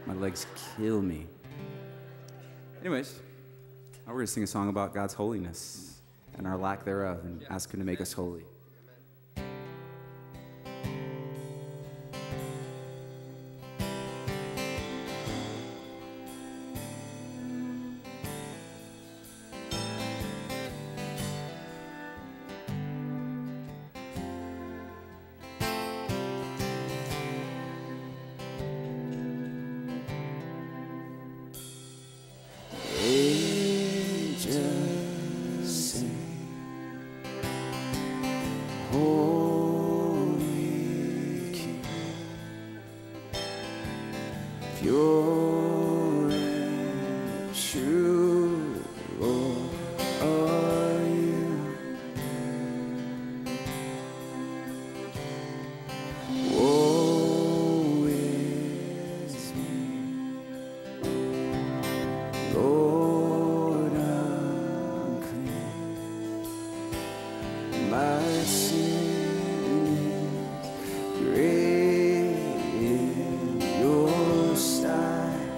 My legs kill me. Anyways, now we're going to sing a song about God's holiness and our lack thereof and ask Him to make us holy. Pure and true, Lord, are you. Woe is me, Lord, unclean. My sin is great in your sight.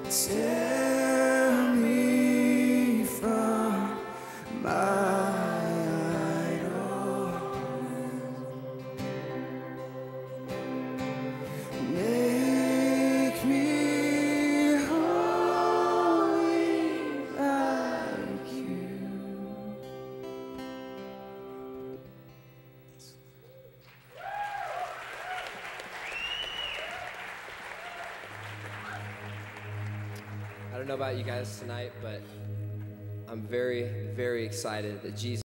Tear me from my idol. Make me holy like you. I don't know about you guys tonight, but I'm very, very excited that Jesus